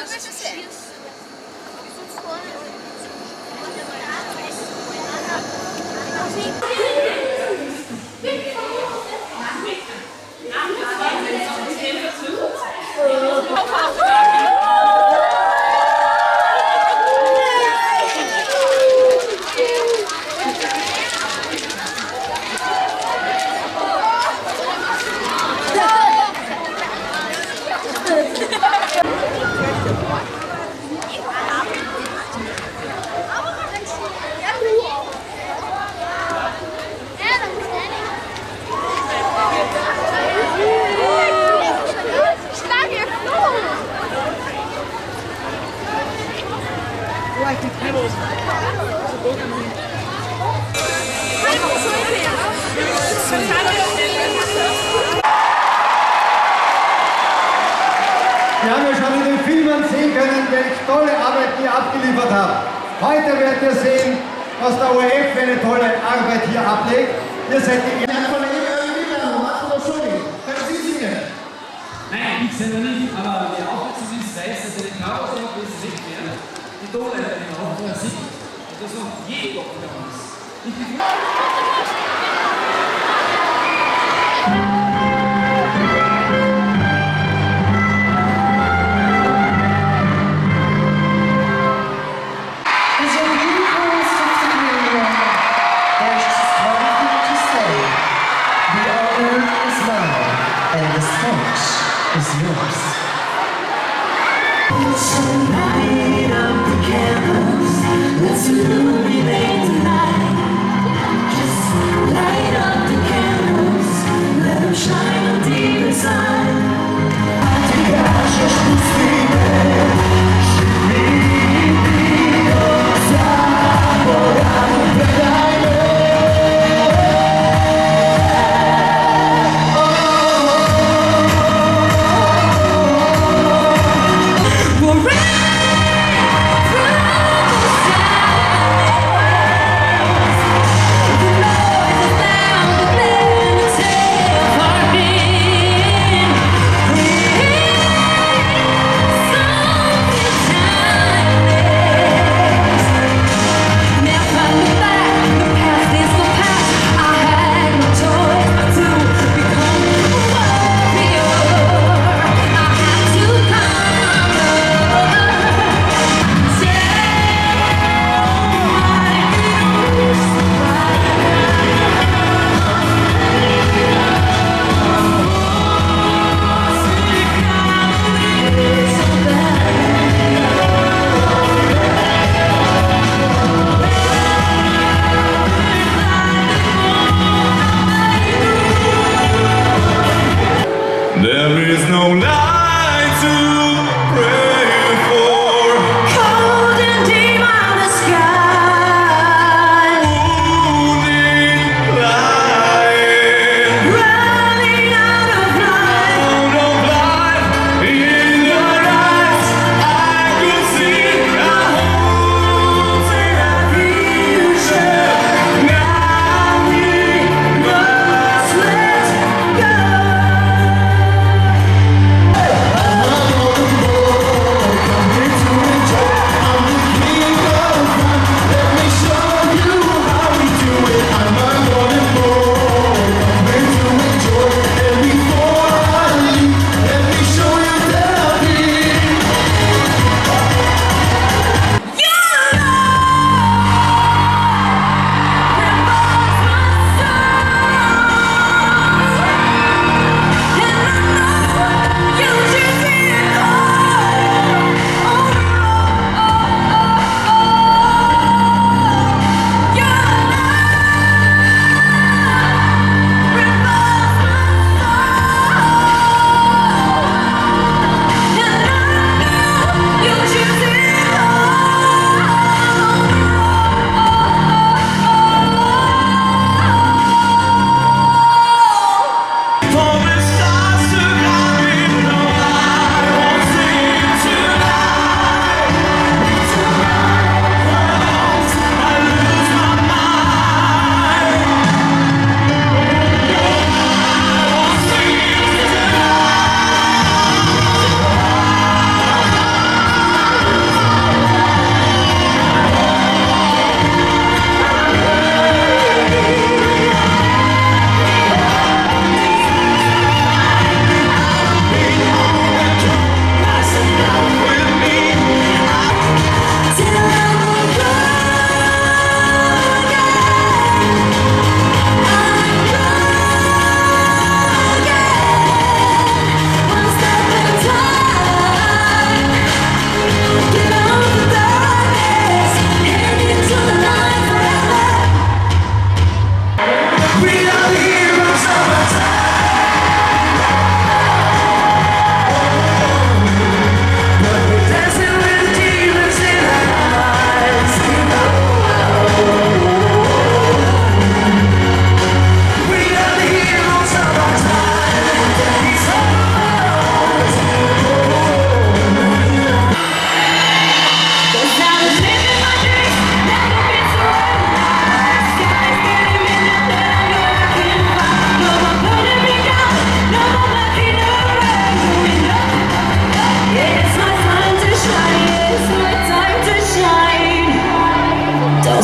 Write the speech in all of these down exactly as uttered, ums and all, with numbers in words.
Wir haben ja schon in den Filmen sehen können, welche tolle Arbeit ihr abgeliefert habt. Heute werdet ihr sehen, was der O R F für eine tolle Arbeit hier ablegt. Ihr seid die Ehre von der Schule. Können Sie singen? Nein, ich singe nicht, aber wer aufmerksam ist, weiß, dass er den Chaos noch bis weg wäre. Die Tonleiterin auch, wo er singt. Und das noch je Gott bei uns. Ich bin is yours. So light up the candles, let's illuminate the night. Just light up the candles, let them shine on deep inside. Ty gasisz mi świtę, mi zaborami wydajmy.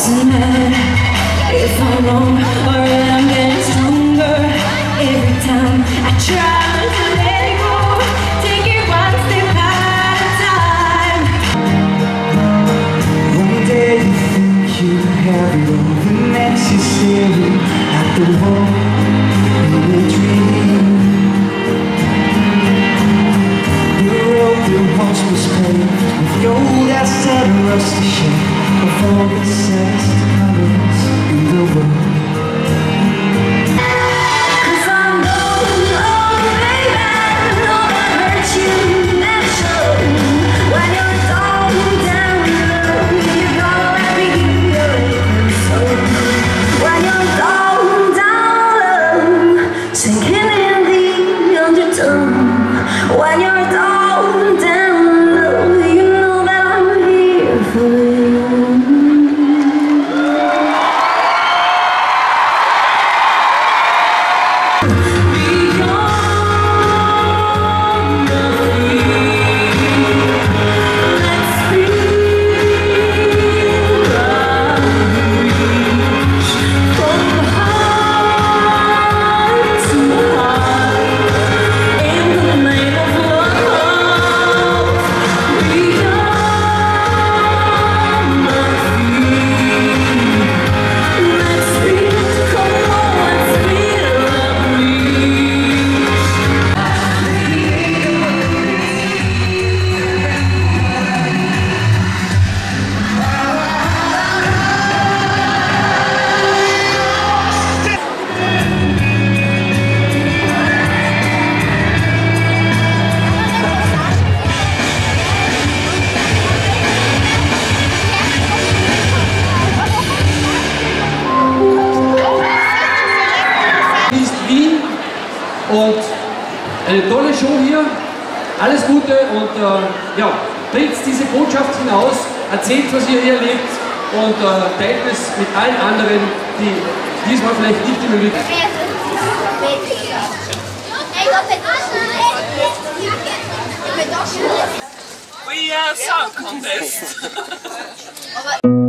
Doesn't matter if I'm wrong or if I'm getting stronger. Every time I try to let it go, take it one step at a time. One day you think you have it all, the next you're staring at the wall in a dream. The road that once was paved with gold outside and rusty shade of all the saddest colors in the world. Cause I know, oh baby, know that hurt you, that show. When you're down, down low, you gotta let me give you a soul. When you're down, down low, sinking in the undertow. When you're down, down low, you know that I'm here for you. Und eine tolle Show hier, alles Gute und äh, ja, bringt diese Botschaft hinaus, erzählt, was ihr hier erlebt und äh, teilt es mit allen anderen, die diesmal vielleicht nicht die Möglichkeit We are song contest.